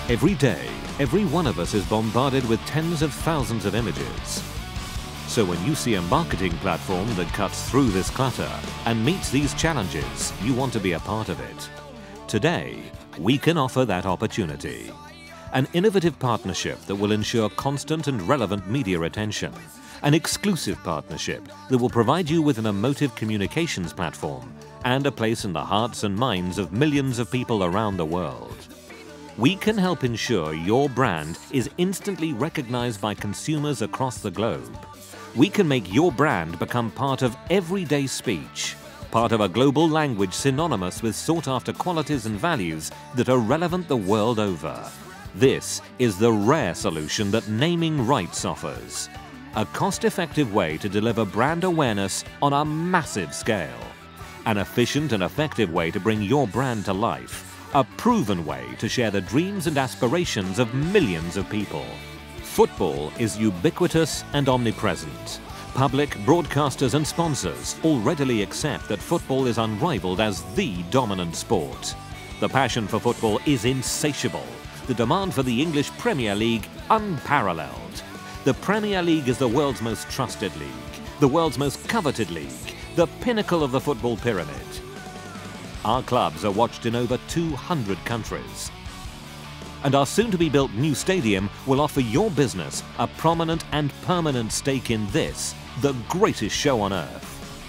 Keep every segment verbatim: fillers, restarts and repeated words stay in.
Every day, every one of us is bombarded with tens of thousands of images. So when you see a marketing platform that cuts through this clutter and meets these challenges, you want to be a part of it. Today, we can offer that opportunity. An innovative partnership that will ensure constant and relevant media attention. An exclusive partnership that will provide you with an emotive communications platform and a place in the hearts and minds of millions of people around the world. We can help ensure your brand is instantly recognized by consumers across the globe. We can make your brand become part of everyday speech, part of a global language synonymous with sought-after qualities and values that are relevant the world over. This is the rare solution that naming rights offers. A cost-effective way to deliver brand awareness on a massive scale. An efficient and effective way to bring your brand to life. A proven way to share the dreams and aspirations of millions of people. Football is ubiquitous and omnipresent. Public, broadcasters and sponsors all readily accept that football is unrivaled as the dominant sport. The passion for football is insatiable. The demand for the English Premier League unparalleled. The Premier League is the world's most trusted league, the world's most coveted league, the pinnacle of the football pyramid. Our clubs are watched in over two hundred countries. And our soon-to-be-built new stadium will offer your business a prominent and permanent stake in this, the greatest show on earth.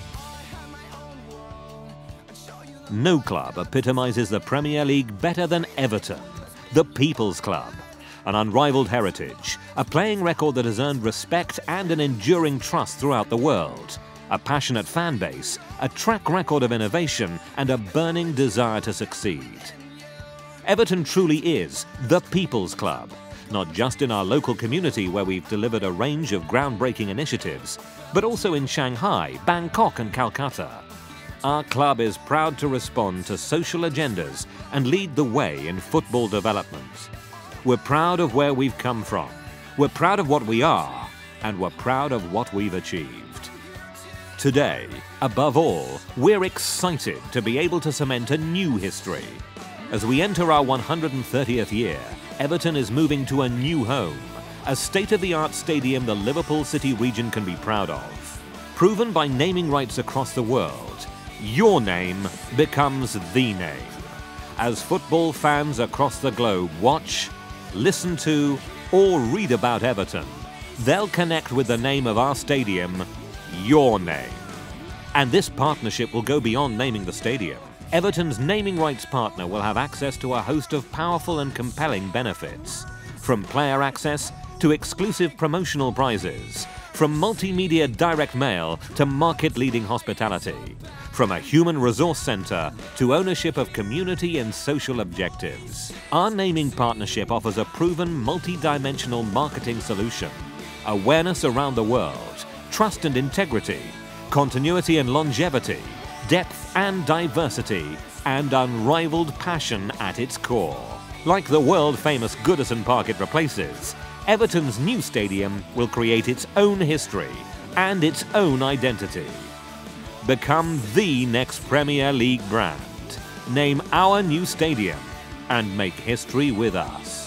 No club epitomizes the Premier League better than Everton, the People's Club. An unrivaled heritage, a playing record that has earned respect and an enduring trust throughout the world. A passionate fan base, a track record of innovation, and a burning desire to succeed. Everton truly is the People's Club, not just in our local community where we've delivered a range of groundbreaking initiatives, but also in Shanghai, Bangkok and Calcutta. Our club is proud to respond to social agendas and lead the way in football development. We're proud of where we've come from, we're proud of what we are, and we're proud of what we've achieved. Today, above all, we're excited to be able to cement a new history. As we enter our one hundred thirtieth year, Everton is moving to a new home, a state-of-the-art stadium the Liverpool City region can be proud of. Proven by naming rights across the world, your name becomes the name. As football fans across the globe watch, listen to, or read about Everton, they'll connect with the name of our stadium, your name. And this partnership will go beyond naming the stadium. Everton's naming rights partner will have access to a host of powerful and compelling benefits. From player access to exclusive promotional prizes. From multimedia direct mail to market-leading hospitality. From a human resource center to ownership of community and social objectives. Our naming partnership offers a proven multi-dimensional marketing solution. Awareness around the world. Trust and integrity, continuity and longevity, depth and diversity, and unrivaled passion at its core. Like the world-famous Goodison Park it replaces, Everton's new stadium will create its own history and its own identity. Become the next Premier League brand. Name our new stadium and make history with us.